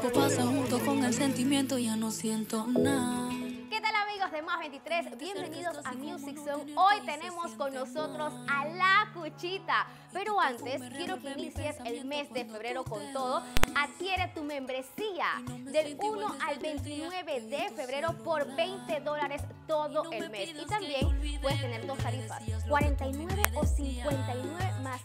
tiempo pasa junto con el sentimiento, ya no siento nada. ¿Qué tal, amigos de Más 23? Bienvenidos a Music Zone. Hoy tenemos con nosotros a La Cuchita. Pero antes, quiero que inicies el mes de febrero con todo. Adquiere tu membresía del 1 al 29 de febrero por $20 todo el mes. Y también puedes tener dos tarifas, 49 o 59 más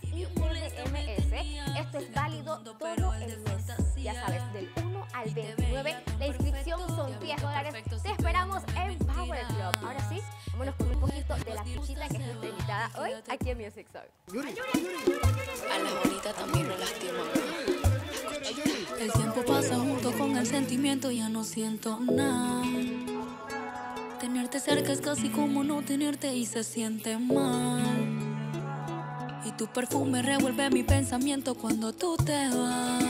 IRMS. Esto es válido todo el mes. Ya sabes, del 1 al 29. La inscripción son $10. Te esperamos en Power Club. Ahora sí, vámonos con un poquito de La Cuchita, que es nuestra invitada hoy aquí en Music Zone. A la bonita también lo lastima. El tiempo pasa junto con el sentimiento, ya no siento nada. Tenerte cerca es casi como no tenerte y se siente mal. Y tu perfume revuelve mi pensamiento cuando tú te vas.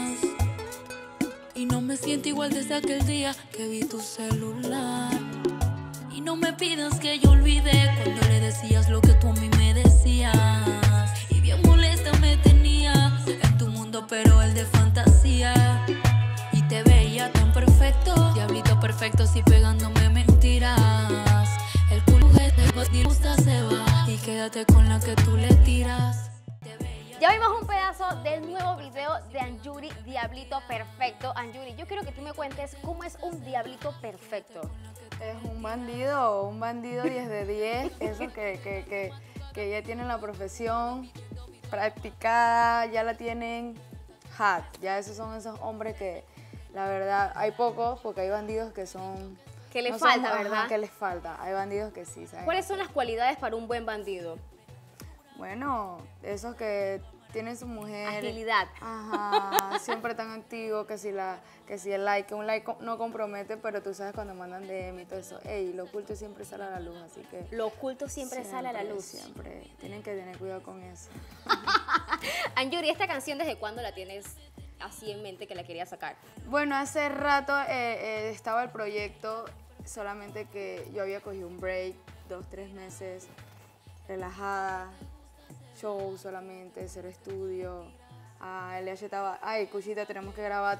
Y no me siento igual desde aquel día que vi tu celular. Y no me pidas que yo olvide cuando le decías lo que tú a mí me decías. Y bien molesta me tenía en tu mundo, pero el de fantasía. Y te veía tan perfecto, diablito perfecto, si pegándome mentiras. El culo que te gusta se va y quédate con la que tú le tiras. Ya vimos un pedazo del nuevo video de Anjuri, Diablito Perfecto. Anjuri, yo quiero que tú me cuentes cómo es un diablito perfecto. Es un bandido 10 de 10, esos que ya tienen la profesión practicada, ya la tienen hot. Ya esos son esos hombres que, la verdad, hay pocos, porque hay bandidos que son... Que les falta, ajá, ¿verdad? que les falta. Hay bandidos que sí, ¿saben? ¿Cuáles son las cualidades para un buen bandido? Bueno, esos que tienen su mujer... Agilidad. Ajá, siempre tan activos, que si el like, un like no compromete, pero tú sabes cuando mandan DM y todo eso. Ey, lo oculto siempre sale a la luz, así que... Lo oculto siempre sale a la luz. Siempre, tienen que tener cuidado con eso. Anjuri, ¿esta canción desde cuándo la tienes así en mente que la querías sacar? Bueno, hace rato estaba el proyecto, solamente que yo había cogido un break, 2-3 meses, relajada, show solamente, cero estudio. LH estaba, ay, Cuchita, tenemos que grabar.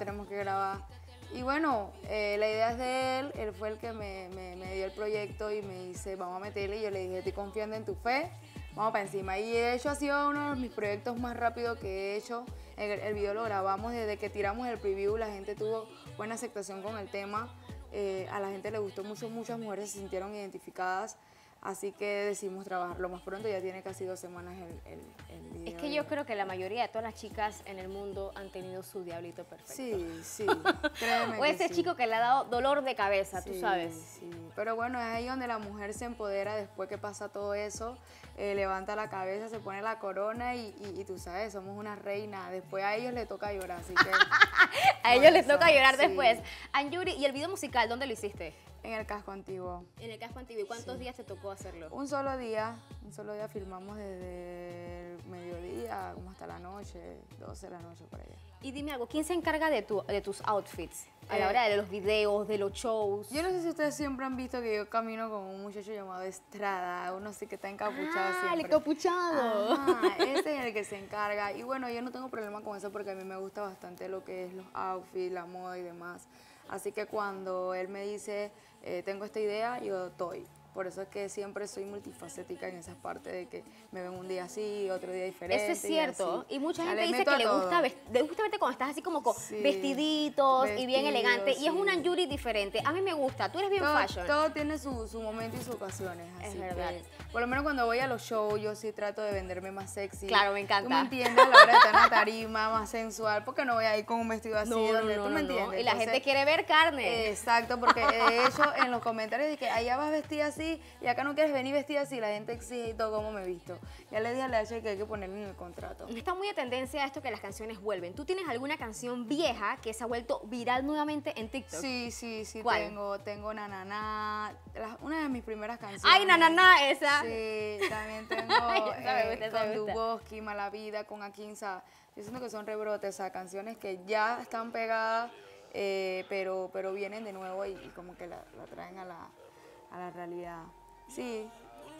Y bueno, la idea es de él fue el que me dio el proyecto y me dice, vamos a meterle, y yo le dije, estoy confiando en tu fe, vamos para encima. Y de hecho ha sido uno de mis proyectos más rápidos que he hecho. El video lo grabamos desde que tiramos el preview, la gente tuvo buena aceptación con el tema, a la gente le gustó mucho, muchas mujeres se sintieron identificadas. Así que decidimos trabajarlo más pronto, ya tiene casi 2 semanas el video. Es que yo creo que la mayoría de todas las chicas en el mundo han tenido su diablito perfecto. Sí, créeme. O ese sí. chico que le ha dado dolor de cabeza, tú sabes. Sí, pero bueno, es ahí donde la mujer se empodera después que pasa todo eso, levanta la cabeza, se pone la corona y tú sabes, somos una reina. Después a ellos les toca llorar, así que... A ellos les toca llorar sí. después. Anjuri, ¿y el video musical dónde lo hiciste? En el casco antiguo. En el Casco Antiguo. ¿Y cuántos días te tocó hacerlo? Un solo día filmamos desde el mediodía como hasta la noche, 12 de la noche por allá. Y dime algo, ¿quién se encarga de tus outfits a la hora de los videos, de los shows? Yo no sé si ustedes siempre han visto que yo camino con un muchacho llamado Estrada, uno sí que está encapuchado siempre. El encapuchado. Ajá, ese es el que se encarga. Y bueno, yo no tengo problema con eso porque a mí me gusta bastante lo que es los outfits, la moda y demás. Así que cuando él me dice, tengo esta idea, yo estoy. Por eso es que siempre soy multifacética en esas partes de que me ven un día así, otro día diferente. Eso es cierto. Y mucha gente dice meto que a le todo. gusta verte cuando estás así como con Sí, vestiditos y bien vestido, elegante. Y es sí. una Anjuri diferente. A mí me gusta. Tú eres bien fashion. Todo tiene su momento y sus ocasiones. Es Así verdad. que, por lo menos cuando voy a los shows, yo sí trato de venderme más sexy. Claro, me encanta. Tú me entiendes, a la hora de estar en la tarima, más sensual, porque no voy a ir con un vestido así. ¿Tú me entiendes? Y la gente quiere ver carne. Exacto, porque de hecho en los comentarios dije, allá vas vestida así y acá no quieres venir vestida así, la gente exige y todo cómo me he visto. Ya le dije a la H que hay que ponerlo en el contrato. Está muy a tendencia esto que las canciones vuelven. ¿Tú tienes alguna canción vieja que se ha vuelto viral nuevamente en TikTok? Sí, ¿Cuál? tengo Nananá, una de mis primeras canciones. ¡Ay, Nananá, esa! Sí, también tengo con Duboski, Mala Vida, con Akinsa. Yo siento que son rebrotes, o sea, canciones que ya están pegadas, pero vienen de nuevo y como que la traen a la realidad. Sí.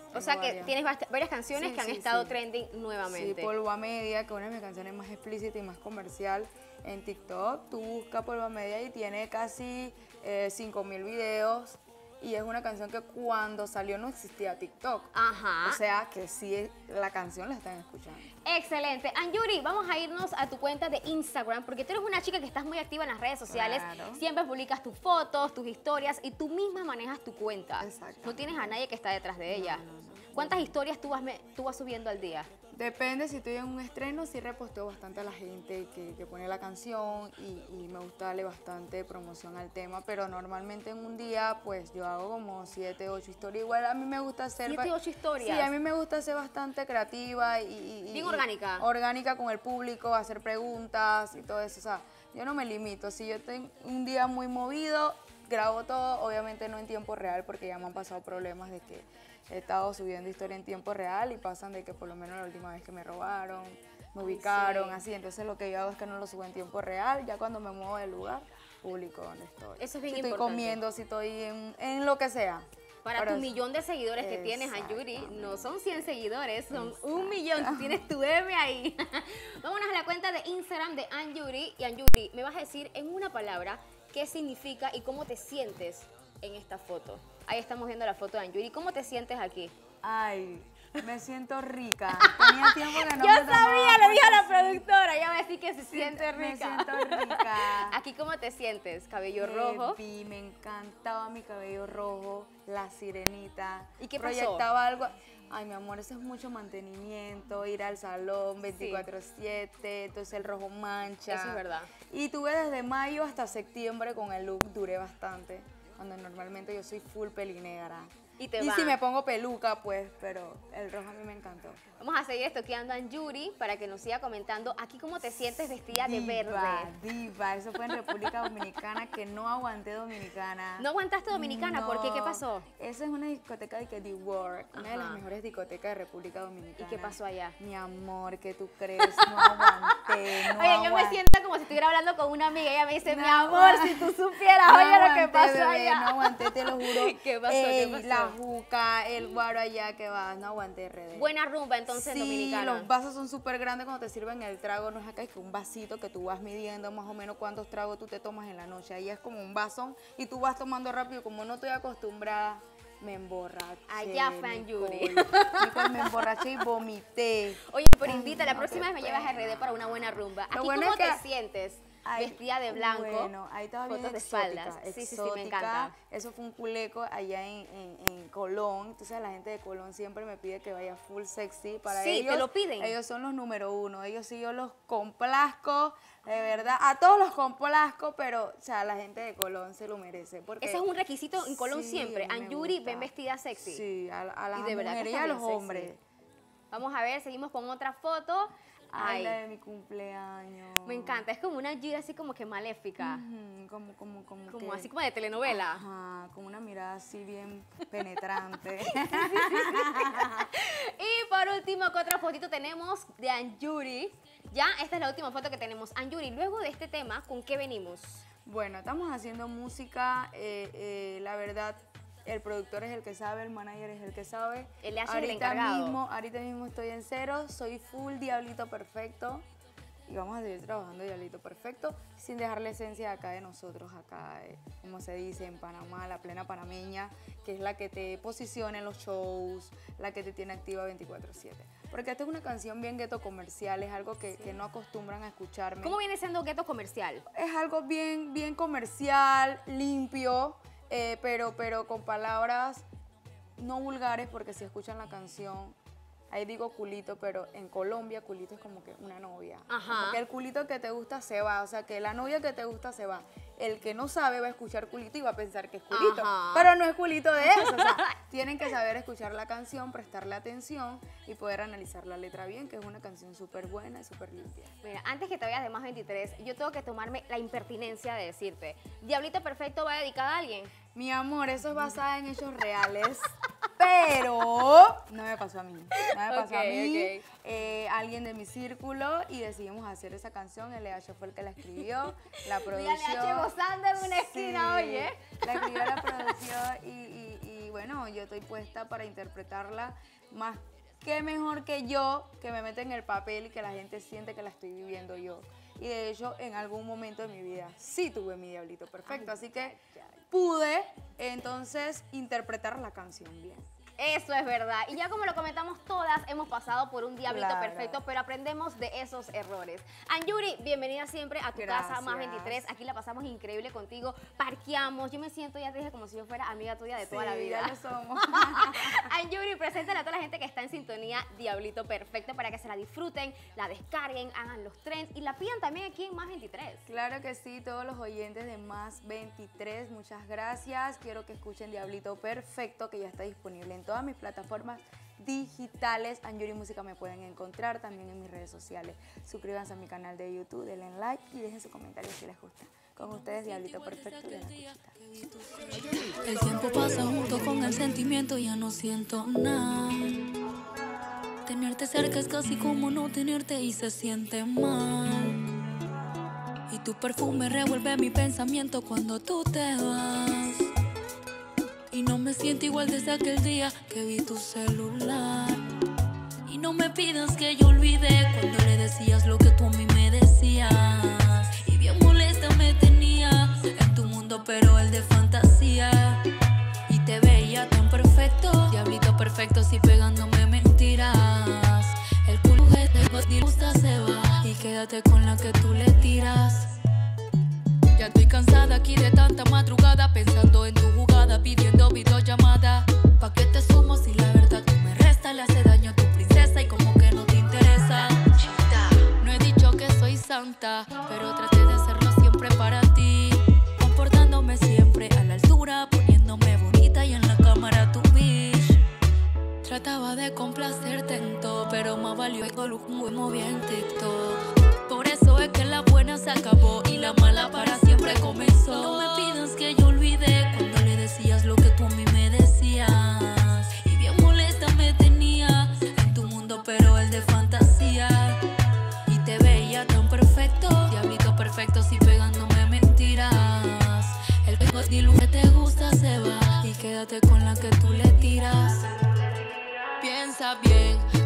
O sea que varias. tienes varias canciones Sí, que han sí, estado sí. trending Sí, nuevamente. Polvo a Media, que es una de mis canciones más explícitas y más comercial en TikTok. Tú buscas Polvo a Media y tiene casi 5.000 videos. Y es una canción que cuando salió no existía TikTok. Ajá. O sea que sí, la canción la están escuchando. Excelente. Anjuri, vamos a irnos a tu cuenta de Instagram porque tú eres una chica que estás muy activa en las redes sociales. Claro. Siempre publicas tus fotos, tus historias y tú misma manejas tu cuenta. Exacto. No tienes a nadie que está detrás de ella. ¿Cuántas historias tú vas subiendo al día? Depende, si estoy en un estreno, sí reposteo bastante a la gente que pone la canción y me gusta darle bastante promoción al tema, pero normalmente en un día pues yo hago como 7, 8 historias. Igual a mí me gusta hacer... 7, 8 historias. Sí, a mí me gusta ser bastante creativa y Bien orgánica. Orgánica con el público, hacer preguntas y todo eso. O sea, yo no me limito. Si yo tengo un día muy movido, grabo todo, obviamente no en tiempo real porque ya me han pasado problemas de que he estado subiendo historia en tiempo real y pasan de que por lo menos la última vez que me robaron, me ubicaron, sí. así. Entonces lo que yo hago es que no lo subo en tiempo real. Ya cuando me muevo del lugar, publico donde estoy. Eso es bien si importante. estoy comiendo, si estoy en lo que sea. Para Pero tu millón de seguidores que tienes, Anjuri, no son 100 seguidores, son 1 millón. Tú tienes tu M ahí. Vámonos a la cuenta de Instagram de Anjuri. Y Anjuri, me vas a decir en una palabra qué significa y cómo te sientes en esta foto. Ahí estamos viendo la foto de Anjuri. ¿Cómo te sientes aquí? Ay, me siento rica. Tenía tiempo que no Yo me tomaba sabía, lo dijo la fotos así. productora. Ella va a decir que se siente Me rica. siento rica. Aquí, ¿cómo te sientes? Cabello rojo. Me encantaba mi cabello rojo, la sirenita. ¿Y qué pasó? Proyectaba algo. Ay, mi amor, eso es mucho mantenimiento, ir al salón 24/7, entonces el rojo mancha. Eso es verdad. Y tuve desde mayo hasta septiembre con el look, duré bastante, cuando normalmente yo soy full pelinegra. Y te Y va. si me pongo peluca, pues, pero el rojo a mí me encantó. Vamos a seguir estoqueando a Anjuri para que nos siga comentando aquí cómo te sientes vestida de Diva, verde. diva, eso fue en República Dominicana, que no aguanté Dominicana. ¿No aguantaste Dominicana? ¿Por qué? ¿Qué pasó? Esa es una discoteca de que The Work, una de las Ajá. mejores discotecas de República Dominicana. ¿Y qué pasó allá? Mi amor, ¿qué tú crees? No aguanté, no Oye, yo me aguanté. siento como si estuviera hablando con una amiga. Ella me dice, mi No amor, aguanté. si tú supieras, No oye lo que aguanté, pasó bebé, allá. No aguanté, te lo juro. ¿Qué pasó? Ey, ¿Qué pasó? la juca, el guaro allá que va, no aguanté, RD. Buena rumba entonces Sí, dominicana. los vasos son súper grandes cuando te sirven el trago, no es acá, es que un vasito que tú vas midiendo más o menos cuántos tragos tú te tomas en la noche. Ahí es como un vasón y tú vas tomando rápido, como no estoy acostumbrada, me emborraché. Allá fue Anjuri. Nicole, me emborraché y vomité. Oye, pero invita, la no, próxima qué vez me llevas a pena. RD para una buena rumba. Aquí, Lo bueno ¿cómo es que- te sientes? Ay, Vestida de blanco, Bueno, ahí estaba bien fotos de exótica, espaldas. Sí, exótica. me encanta. Eso fue un culeco allá en Colón. Entonces la gente de Colón siempre me pide que vaya full sexy. Para Sí, ellos, te lo piden. Ellos son los número 1. Ellos sí, yo los complazco, de verdad. A todos los complazco, pero o sea, la gente de Colón se lo merece. Porque Ese es un requisito en Colón sí, siempre. a mí me Anjuri, gusta. ven vestida sexy. Sí, a las Y de verdad que mujeres y está a los bien sexy. hombres. Vamos a ver, seguimos con otra foto. Ay, Ay, la de mi cumpleaños. me encanta. Es como una Anjuri así como que maléfica. Ujú, como Como que- así como de telenovela. Ajá, con una mirada así bien penetrante. Y por último, ¿qué otra fotito tenemos de Anjuri? Ya, esta es la última foto que tenemos. Anjuri, luego de este tema, ¿con qué venimos? Bueno, estamos haciendo música, la verdad, el productor es el que sabe, el manager es el que sabe. Él le hace el encargado. Ahorita mismo estoy en cero, soy full Diablito Perfecto. Y vamos a seguir trabajando Diablito Perfecto sin dejar la esencia de acá de nosotros, acá, como se dice en Panamá, la plena panameña, que es la que te posiciona en los shows, la que te tiene activa 24/7. Porque esta es una canción bien gueto comercial, es algo que no acostumbran a escucharme. ¿Cómo viene siendo gueto comercial? Es algo bien, bien comercial, limpio, pero con palabras no vulgares, porque si escuchan la canción, ahí digo culito, pero en Colombia culito es como que una novia. Ajá. Como que el culito que te gusta se va, o sea, que la novia que te gusta se va. El que no sabe va a escuchar culito y va a pensar que es culito, Ajá. pero no es culito de eso. O sea, tienen que saber escuchar la canción, prestarle atención y poder analizar la letra bien, que es una canción súper buena y súper limpia. Mira, antes que te vayas de más 23, yo tengo que tomarme la impertinencia de decirte, Diablito Perfecto va dedicada a alguien. Mi amor, eso es basada en hechos reales, pero no me pasó a mí. No me pasó a Ok, mí. ok. Alguien de mi círculo y decidimos hacer esa canción. LH fue el que la escribió, la Mira, produció. LH gozando en una esquina, Sí, oye. La escribió, la produció y y bueno, yo estoy puesta para interpretarla más que mejor que yo, que me meta en el papel y que la gente siente que la estoy viviendo yo. Y de hecho, en algún momento de mi vida sí tuve mi diablito perfecto, así que pude entonces interpretar la canción bien. Eso es verdad. Y ya como lo comentamos todas, hemos pasado por un diablito Claro. perfecto, pero aprendemos de esos errores. Anjuri, bienvenida siempre a tu casa Más 23. Aquí la pasamos increíble contigo. Parqueamos. Yo me siento, ya te dije, como si yo fuera amiga tuya de toda la vida. Ya lo somos. Anjuri, preséntale a toda la gente que está en sintonía Diablito Perfecto para que se la disfruten, la descarguen, hagan los trends y la pidan también aquí en Más 23. Claro que sí, todos los oyentes de Más 23, muchas gracias. Quiero que escuchen Diablito Perfecto, que ya está disponible en todas mis plataformas digitales. Anjuri Música me pueden encontrar también en mis redes sociales. Suscríbanse a mi canal de YouTube, denle like y dejen su comentario si les gusta. Con ustedes, Diablito Perfecto de La Cuchita. El tiempo pasa junto con el sentimiento, ya no siento nada. Tenerte cerca es casi como no tenerte y se siente mal. Y tu perfume revuelve mi pensamiento cuando tú te vas. Y no me siento igual desde aquel día que vi tu celular. Y no me pidas que yo olvide cuando le decías lo que tú a mí me decías. Y bien molesta me tenía en tu mundo, pero el de fantasía. Y te veía tan perfecto, diablito perfecto, si pegándome mentiras. El culo que te gusta se va y quédate con la que tú le tiras. Ya estoy cansada aquí de tanta madrugada, pensando en tu jugada, pidiendo videollamada. ¿Pa' qué te sumo si la verdad tú me resta? Le hace daño a tu princesa y como que no te interesa. No he dicho que soy santa, pero traté de hacerlo siempre para ti, comportándome siempre a la altura, poniéndome bonita y en la cámara tu bitch. Trataba de complacerte en todo, pero más valió el muy movía en TikTok. Por eso es que la buena se acabó y la mala para siempre comenzó. No me pidas que yo olvide cuando le decías lo que tú a mí me decías. Y bien molesta me tenía en tu mundo, pero el de fantasía. Y te veía tan perfecto, diablito perfecto, si pegándome mentiras. El que te gusta se va y quédate con la que tú le tiras. Piensa bien,